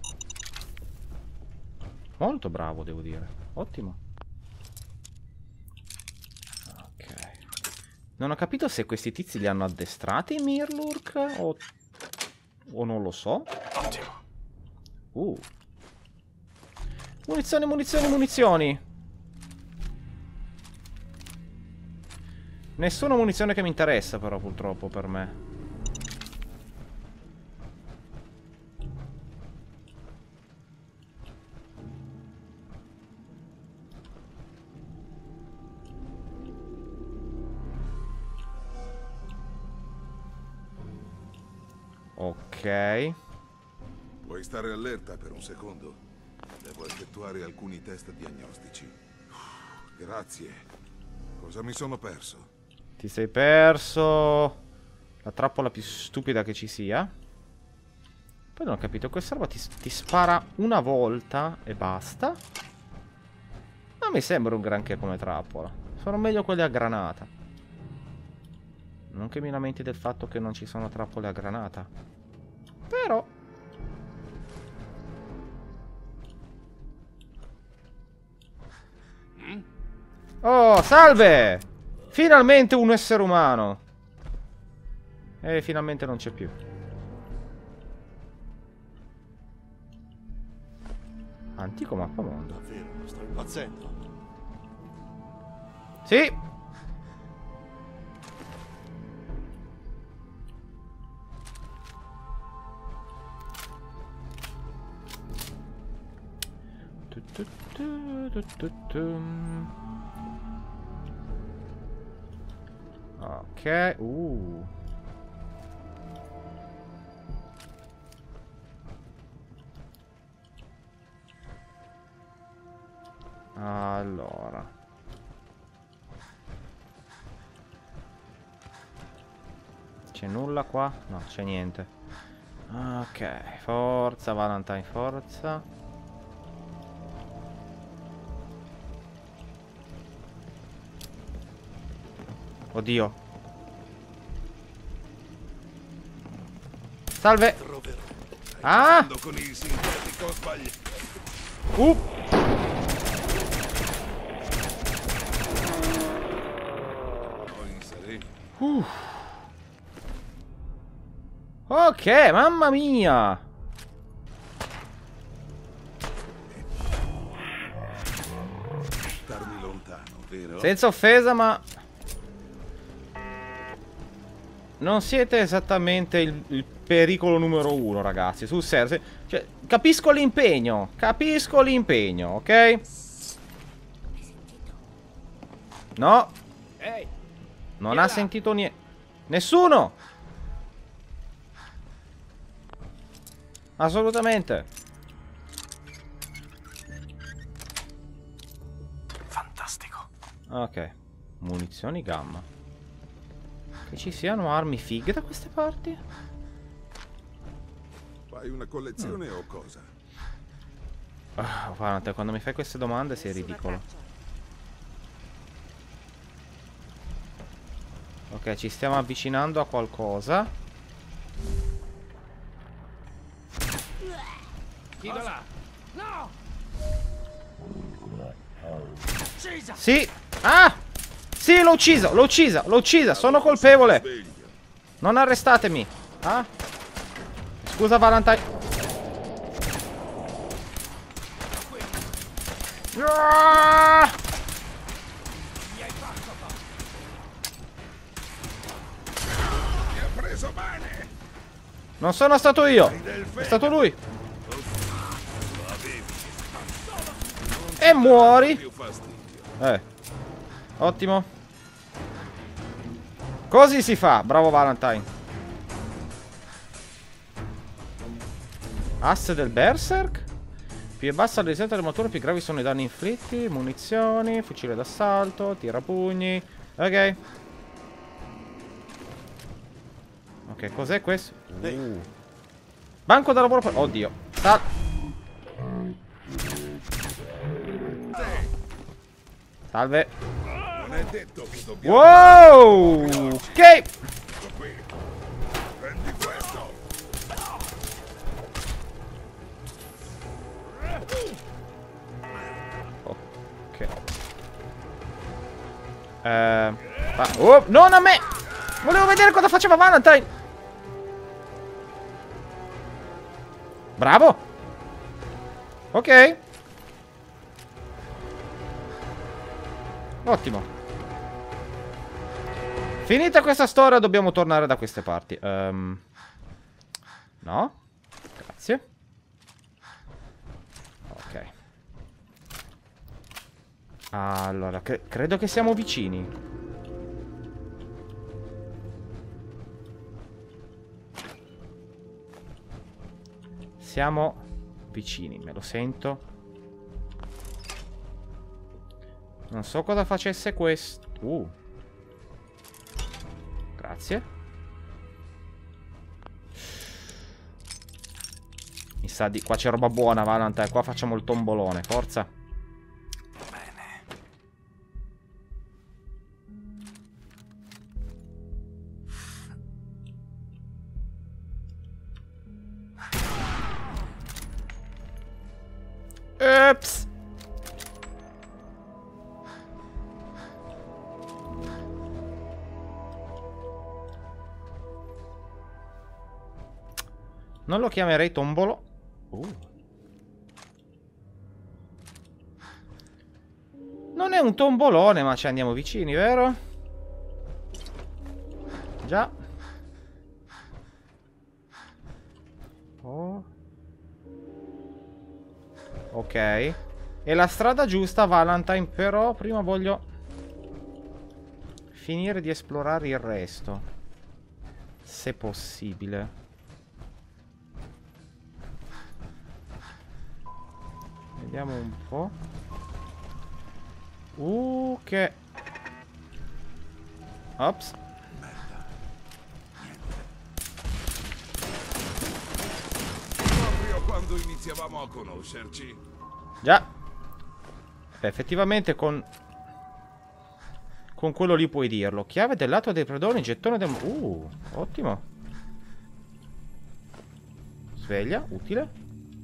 Molto bravo, devo dire. Ottimo. Ok. Non ho capito se questi tizi li hanno addestrati i Mirlook o... o non lo so. Ottimo. Uh. Munizioni, munizioni, munizioni. Nessuna munizione che mi interessa però purtroppo per me. Ok. Puoi stare allerta per un secondo? Devo effettuare alcuni test diagnostici. Grazie. Cosa mi sono perso? Ti sei perso la trappola più stupida che ci sia. Poi non ho capito, questa roba ti, ti spara una volta e basta. Non mi sembra un granché come trappola. Sono meglio quelle a granata. Non che mi lamenti del fatto che non ci sono trappole a granata. Però... Oh, salve! Finalmente un essere umano. E finalmente non c'è più. Antico mappamondo. Davvero, sto impazzendo. Sì. Tu, tu, tu, tu, tu, tu. Ok. Uh. Allora. C'è nulla qua? No, c'è niente. Ok, forza Valentine, forza. Oddio. Salve. Ah! Con il sintetico sbagliato. Uh! Uh. Ok, mamma mia. Starmi lontano, vero? Senza offesa, ma non siete esattamente il, il pericolo numero uno, ragazzi. Sul serio, cioè, capisco l'impegno. Capisco l'impegno, ok? No. Non ha sentito niente. Nessuno. Assolutamente. Fantastico. Ok. Munizioni gamma. Che ci siano armi fighe da queste parti? Fai una collezione Mm. o cosa? Ah, guarda, quando mi fai queste domande sei ridicolo. Ok, ci stiamo avvicinando a qualcosa. Chi va là? No! Sì! Ah! Sì, l'ho uccisa, l'ho uccisa, l'ho uccisa, sono colpevole. Non arrestatemi. Ah? Scusa Valentine. Ah! Non sono stato io. È stato lui. E muori. Eh. Ottimo. Così si fa. Bravo Valentine. Asse del Berserk. Più è bassa la resistenza del motore, più gravi sono i danni inflitti. Munizioni, fucile d'assalto, tirapugni. Ok. Ok, cos'è questo? Uh. Banco da lavoro per... Oddio. Sal... Salve. Non è detto che dobbiamo... Wow! Ok. Prendi questo. Ok. Eh... ah, oh, non a me! Volevo vedere cosa faceva Valentine! Bravo! Ok. Ottimo. Finita questa storia dobbiamo tornare da queste parti. um, No. Grazie. Ok. Allora, cre credo che siamo vicini. Siamo vicini, me lo sento. Non so cosa facesse questo. Uh. Grazie. Mi sa di... Qua c'è roba buona, Valentine. Qua facciamo il tombolone, forza. Bene. Ups. Non lo chiamerei tombolo. Uh. Non è un tombolone, ma ci andiamo vicini, vero? Già. Oh. Ok. È la strada giusta, Valentine, però prima voglio finire di esplorare il resto. Se possibile. Vediamo un po'. Uh, che... Ops. Proprio quando iniziavamo a conoscerci. Già. Beh, effettivamente con... Con quello lì puoi dirlo. Chiave del lato dei predoni, gettone del... Uh, ottimo. Sveglia, utile.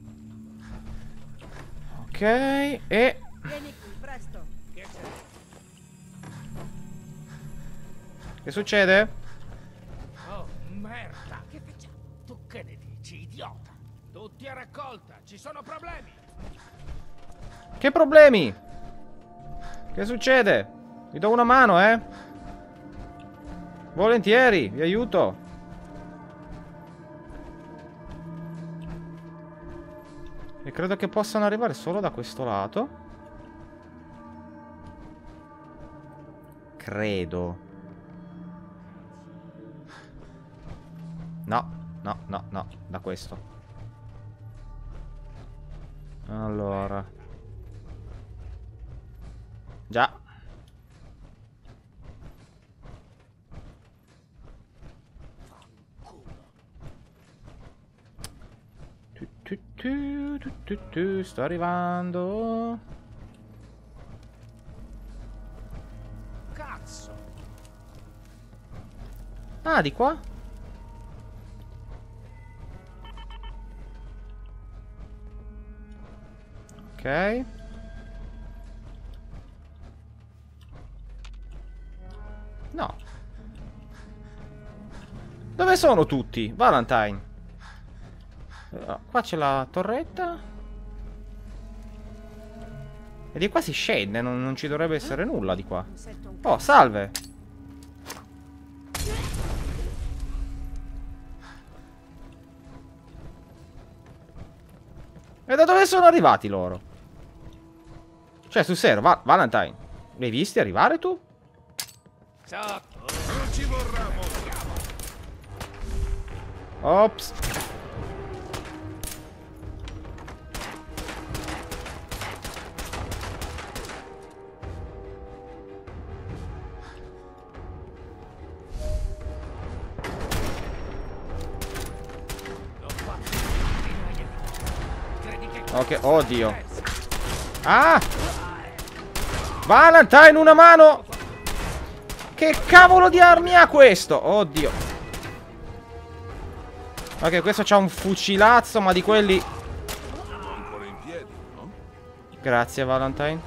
Ok, e... Vieni qui, presto. Che c'è? Che succede? Oh, merda! Che facciamo? Tu che ne dici, idiota? Tutti a raccolta, ci sono problemi! Che problemi? Che succede? Vi do una mano, eh? Volentieri, vi aiuto. E credo che possano arrivare solo da questo lato. Credo. No, no, no, no, da questo. Allora. Già. Tu, tu, tu, tu, tu, tu, sto arrivando. Cazzo! Ah, di qua? Ok. No. Dove sono tutti? Valentine. Uh, qua c'è la torretta. E di qua si scende. Non, non ci dovrebbe essere nulla di qua. Oh, salve. E da dove sono arrivati loro? Cioè, sul serio, Va Valentine, li hai visti arrivare tu? Ciao! Non ci vorrà molto. Ops. Ok, oddio. Ah! Valentine, una mano! Che cavolo di armi ha questo? Oddio. Ok, questo c'ha un fucilazzo, ma di quelli... Ancora in piedi, no? Grazie, Valentine.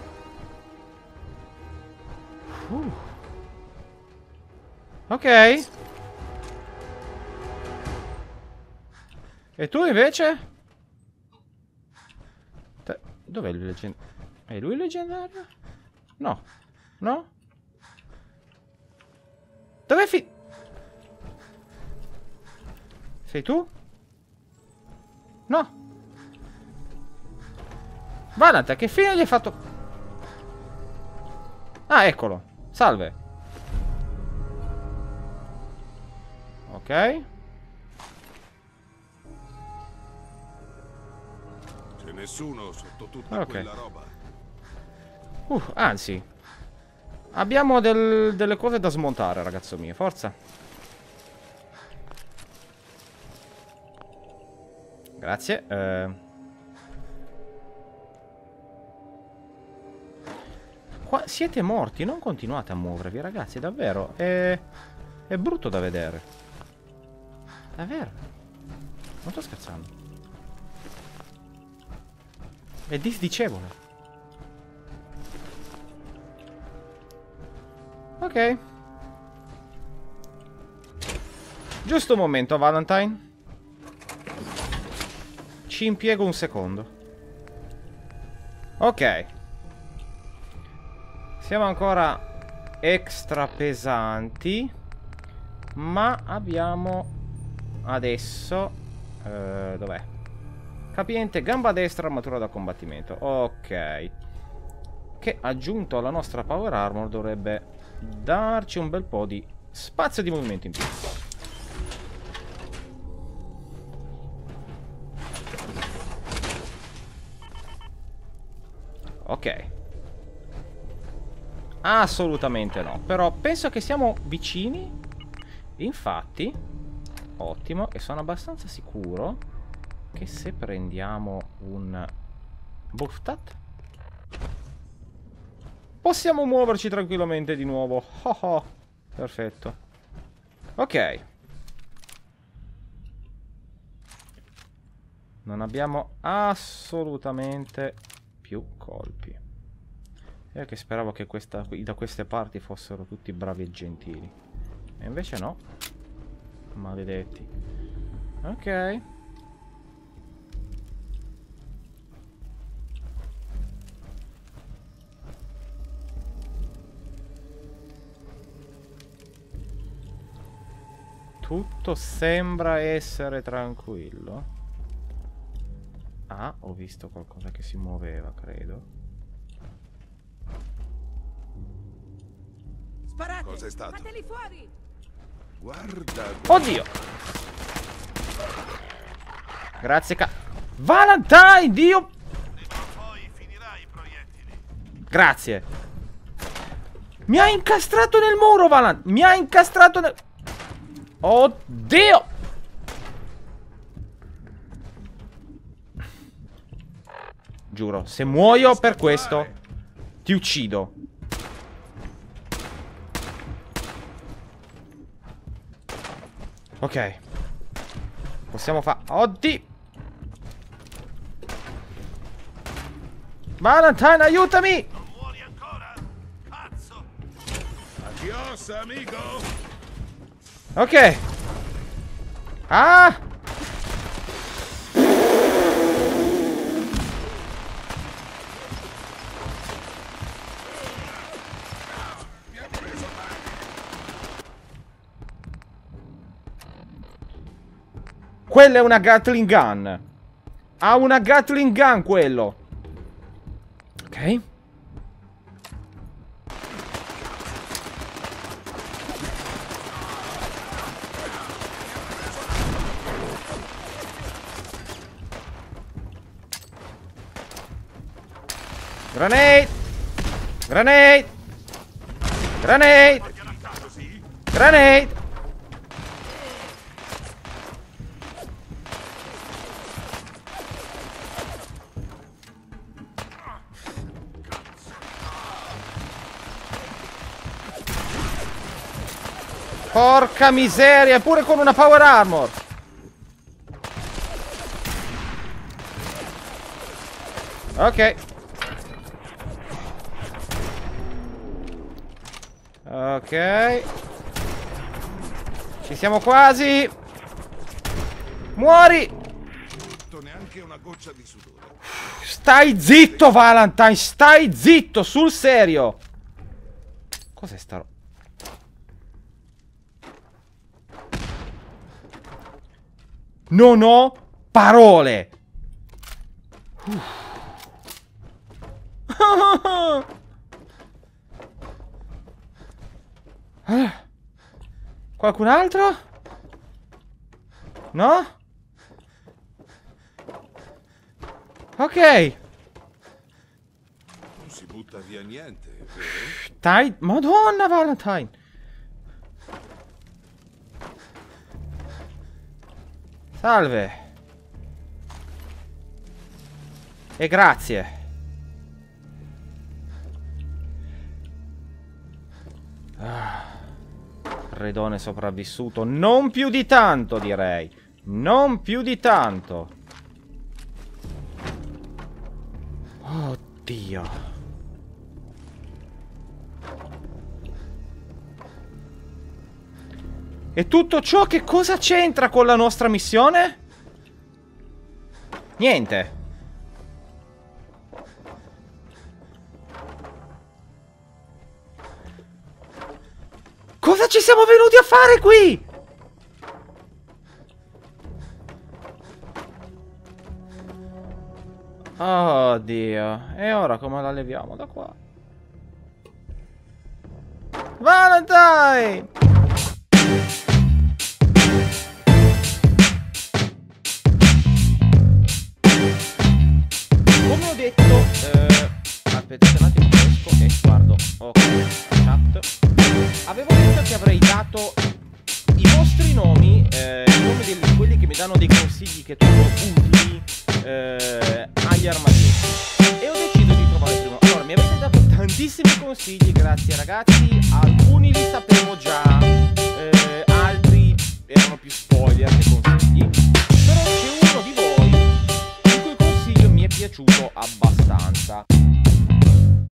Uh. Ok. E tu invece? Dov'è il leggendario? È lui il leggendario? No. No? Dov'è fi... Sei tu? No. Valentine, che fine gli hai fatto? Ah, eccolo. Salve. Ok. C'è nessuno sotto tutta Ok. quella roba. Uh, anzi. Abbiamo del, delle cose da smontare, ragazzo mio. Forza. Grazie. Eh. Qua siete morti, non continuate a muovervi, ragazzi, davvero. È, è brutto da vedere. Davvero. Non sto scherzando. È disdicevole. Ok. Giusto un momento, Valentine. Ci impiego un secondo. Ok. Siamo ancora extra pesanti. Ma abbiamo adesso eh, dov'è? Capiente, gamba destra, armatura da combattimento. Ok. Che aggiunto alla nostra power armor dovrebbe darci un bel po' di spazio di movimento in più. Ok. Assolutamente no. Però penso che siamo vicini. Infatti, ottimo. E sono abbastanza sicuro che se prendiamo un Bufftat possiamo muoverci tranquillamente di nuovo. Oh oh. Perfetto. Ok. Non abbiamo assolutamente più colpi. Io che speravo che questa, da queste parti fossero tutti bravi e gentili. E invece no. Maledetti. Ok. Tutto sembra essere tranquillo. Ah, ho visto qualcosa che si muoveva, credo. Sparate! Cos'è stato? Fateli fuori! Guarda. Oddio! Grazie ca... Valentine, Dio! Grazie. Mi ha incastrato nel muro, Valentine. Mi ha incastrato nel... Oddio! Giuro, se muoio per questo ti uccido. Ok. Possiamo fare... Oddio! Valentine, aiutami! Non muori ancora? Cazzo! Adios, amico. Ok. Ah! Quella è una Gatling Gun. Ha una Gatling Gun quello. Ok. Grenade! Grenade! Grenade! Grenade! Porca miseria, pure con una power armor. Ok. Ok. Ci siamo quasi. Muori. Neanche una goccia di sudore. Stai zitto, Valentine. Stai zitto, sul serio. Cos'è sta roba? Non ho parole. Qualcun altro? No? Ok. Non si butta via niente, vero? Valentine? Madonna Valentine! Salve. E grazie. Ah, redone sopravvissuto. Non più di tanto, direi. Non più di tanto. Oddio. E tutto ciò che cosa c'entra con la nostra missione? Niente. Cosa ci siamo venuti a fare qui? Oh Dio. E ora come la leviamo da qua? Valentine! Come ho detto, eh, aspettate un attimo, esco e guardo. Ok, chat. Avevo detto che avrei dato i vostri nomi, eh, i nomi di quelli che mi danno dei consigli che trovo utili eh, agli armadietti. E ho deciso di trovare prima. Allora, mi avete dato tantissimi consigli, grazie ragazzi. Alcuni li sapevo già, eh, altri erano più spoiler che consigli. Però c'è uno di voi il cui consiglio mi è piaciuto abbastanza.